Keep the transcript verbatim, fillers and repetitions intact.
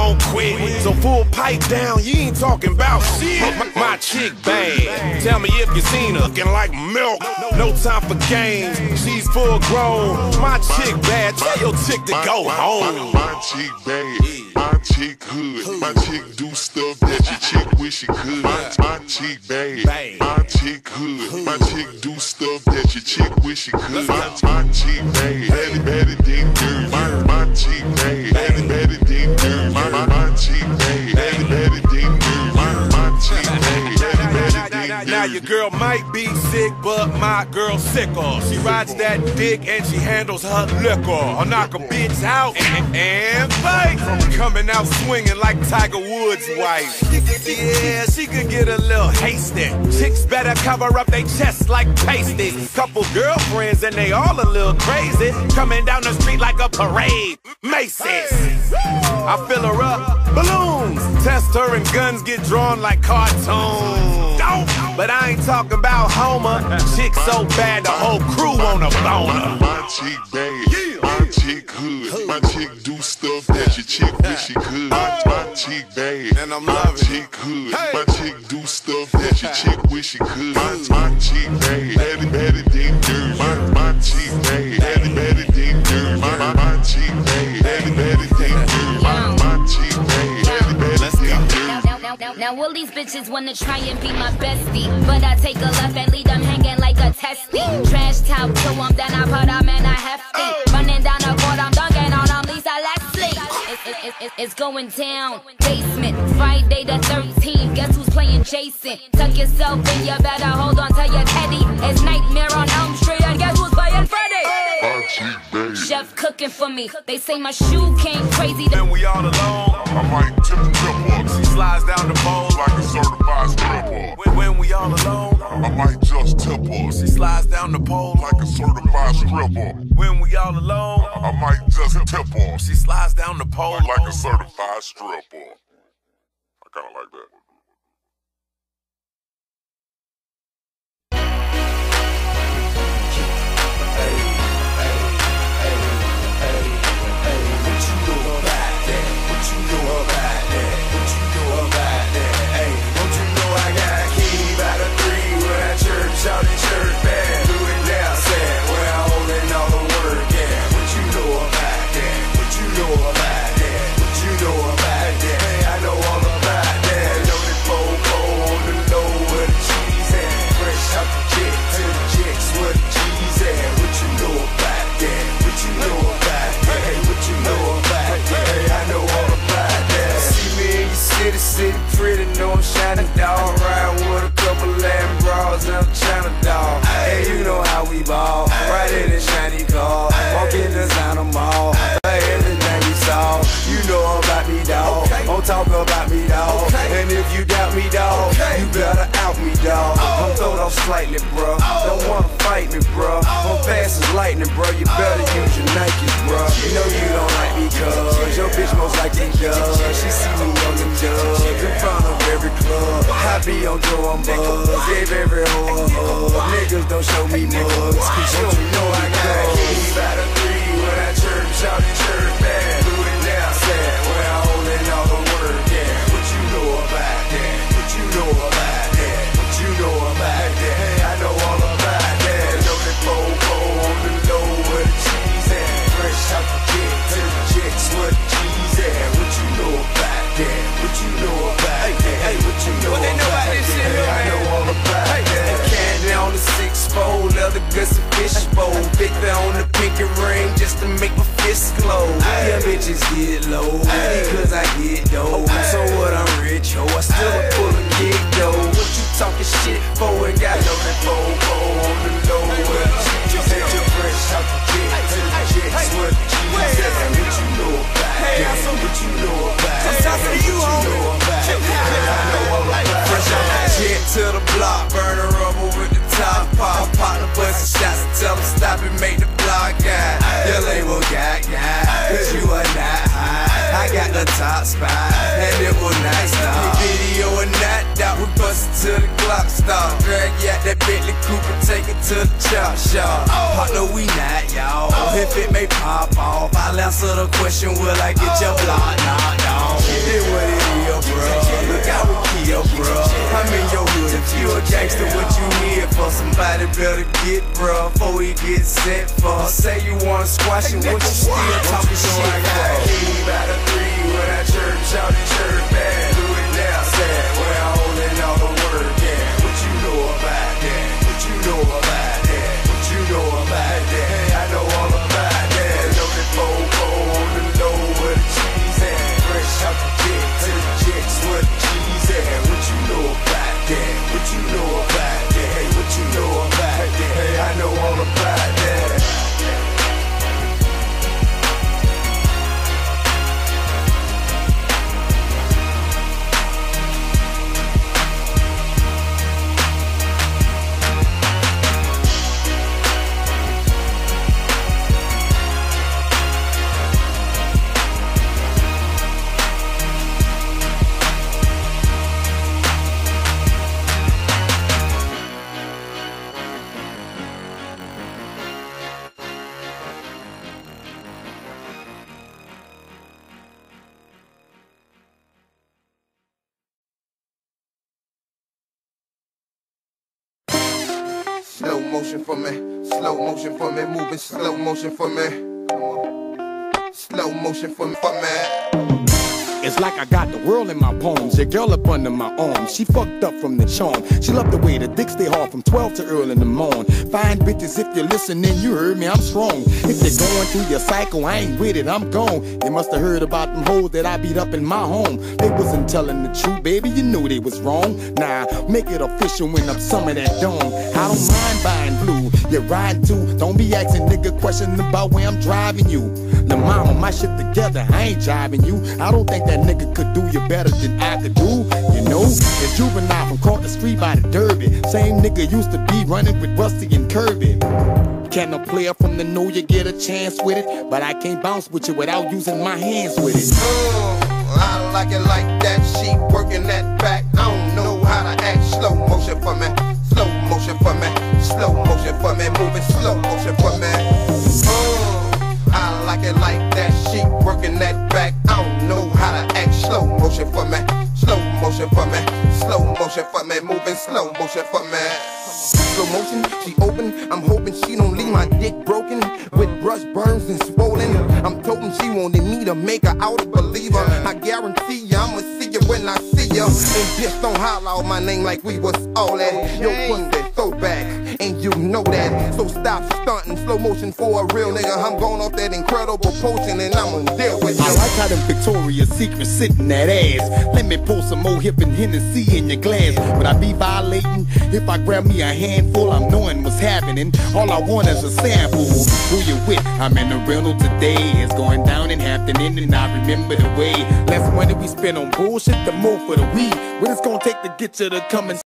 won't quit. So full pipe down, you ain't talking about shit. My, my chick bad. Tell me if you seen her, looking like milk. No time for games. She's full grown. My chick bad. Tell your chick to go home. My chick bad. My chick hood. My chick do stuff that your chick wish she could. My chick bad. My chick hood. My chick do stuff that your chick wish she could. My chick bad. Baddy baddy ding ding. My my chick bad. Baddy baddy ding ding. My my chick bad. Baddy baddy ding ding. My my chick bad. Baddy baddy ding ding. Now your girl might be sick, but my girl's sicker. She rides that dick and she handles her liquor. I'll knock a bitch out and, and fight. Coming out swinging like Tiger Woods' wife. Yeah, she could get a little hasty. Chicks better cover up they chests like pasties. Couple girlfriends and they all a little crazy. Coming down the street like a parade. Macy's. I fill her up, balloons. Test her and guns get drawn like cartoons. But I ain't talking about Homer. Chick so bad the whole crew wanna boner. My chick bad, my chick hood. My chick do stuff that your chick wish she could. My chick bad, and I'm my chick hood. My chick do stuff that your chick wish she could. My chick bad, baddy baddy ding ding. My my chick bad, baddy baddy ding ding. My my chick bad, baddy baddy ding ding. My my chick bad, baddy baddy ding ding. Now, now, now all these bitches wanna try and be my bestie, but I take a left and leave them hanging like a testy. Trash talk to them, then I put them in a hefty. Running down the court, I'm dunking on them, Lisa Leslie. It's, it's, it's, it's going down. Basement, Friday the thirteenth. Guess who's playing Jason? Tuck yourself in, you better hold on to your teddy. It's Nightmare on Elm Street, and guess who's playing Freddy? My chick bad. Chef cooking for me. They say my shoe came crazy. Then we all alone. I might tip the tip up. She slides down the pole Like a certified stripper. When, when we all alone, I might just tip her. she slides down the pole Like a certified stripper. When we all alone, I might just tip her. she slides down the pole Like a certified stripper. I kinda like that. Shout in church band, do it now, sad. Where I'm holding all the work, yeah. What you know about that? What you know about that? What you know about that? Hey, I know all about that. Loaded fofo on the low where the cheese at. Fresh out the jet to the jets where the cheese at. What you know about that? What you know about that? Hey, what you know about that? Hey, I know all about that. See me in your city, city pretty, know I'm shining dog. Riding with a couple Latin bras and I'm China dog. Hey, you know how we ball. Right in the shiny car. Walk in the China mall. Hey, everything we saw. You know about me, dog. Don't talk about me, dog. And if you doubt me, dog, you better out me, dog. I'm throwed off slightly, bro. Don't wanna fight me, bro. I'm fast as lightning, bro. You better use your Nikes, bro. You know you don't like me, cuz your bitch most likely does. She see me on the dubs in front of every club. I be on Joe, I'm buzz. Gave every hoe a hug. Niggas don't show me mugs, cause you don't know I got keys by the three. When I church out in church band, do it now, sad. Where I'm holding all the work, yeah. What you know about that? What you know about that? What you know about that? Hey, I know all about that. Loaded fofo on the low where the cheese at. Fresh out the jet to the jets where the cheese at. What you know about that? What you know about that? Hey, what you know about that? Hey, I know all about that. Candy on the six fold, leather guts and fish bowl. Victor on the pinky ring just to make my fist close. Yeah, bitches get low because I get dough. So what, I'm rich, ho, I still a full of kick though. What you talking shit for? And got loaded fofo on the low. Well, you said you're fresh out the jet to the jets where the cheese at. What you know about that? What you know about that? I'm talking to you, homie. Fresh out the jet to the block, burning rubber with the top pop. Pop the bustin' shots and tell them stop and make the block guy. Your label got guy, cause you are not high. I got the top spot, and it will not stop. Video or not, that we bustin' till the clock stop. Drag you out that Bentley Cooper, take it to the chop shop. Partner, we not, y'all. If it may pop off, I'll answer the question, will I get your block knocked off? better get bruh before he gets set for. Say you wanna squash it, what you still talking shit? I got eight out of three when I church out the church band. Do it now, sad. Where I holding all the work, yeah. What you know about that? What you know about that? What you know about that? Hey, I know all about that. Know that fofo on the low where the cheese at. Fresh out the jet to the jets where the cheese at. What you know about that? What you know about that? Hey, what you know about that? Hey, I know all about that. Slow motion for me, slow motion for me, moving slow motion for me. Come on. Slow motion for me, for me. It's like I got the world in my palms. Your girl up under my arm. She fucked up from the charm. She loved the way the dick stay hard from twelve to early in the morn. Fine bitches, if you're listening, you heard me, I'm strong. If you're going through your cycle, I ain't with it, I'm gone. You must have heard about them hoes that I beat up in my home. They wasn't telling the truth, baby, you knew they was wrong. Nah, make it official when I'm some of that dome. I don't mind buying blue, you're riding too. Don't be asking nigga questions about where I'm driving you. The mama, my shit together, I ain't jiving you. I don't think that nigga could do you better than I could do. You know, it's juvenile from across the street by the Derby. Same nigga used to be running with Rusty and Kirby. Can a player from the know you get a chance with it? But I can't bounce with you without using my hands with it. Mm, I like it like that. She working that back. I don't know how to act. Slow motion for me, slow motion for me, slow motion for me, moving slow motion for me. Mm, I like it like that. She working that back. I don't know how to act. Slow motion for me, slow motion for me, slow motion for me, moving slow motion for me. Slow motion, she open. I'm hoping she don't leave my dick broken with brush burns and swollen. I'm toting she wanted me to make her out a believer. I guarantee ya I'ma see you when I see ya. And just don't holler out my name like we was all that. Yo, put that throwback, and you know that. So stop stunting. Slow motion for a real nigga. I'm going off that incredible potion and I'ma deal with you. I like how them Victoria's Secret sitting that ass. Let me pour some more hip and Hennessy in your glass. Would I be violating if I grab me a handful? I'm knowing what's happening. All I want is a sample. Who you with? I'm in the rental today. It's going down in Hampton Inn and I remember the way. Less money we spend on bullshit, the more for the weed. What it's gonna take to get you to come and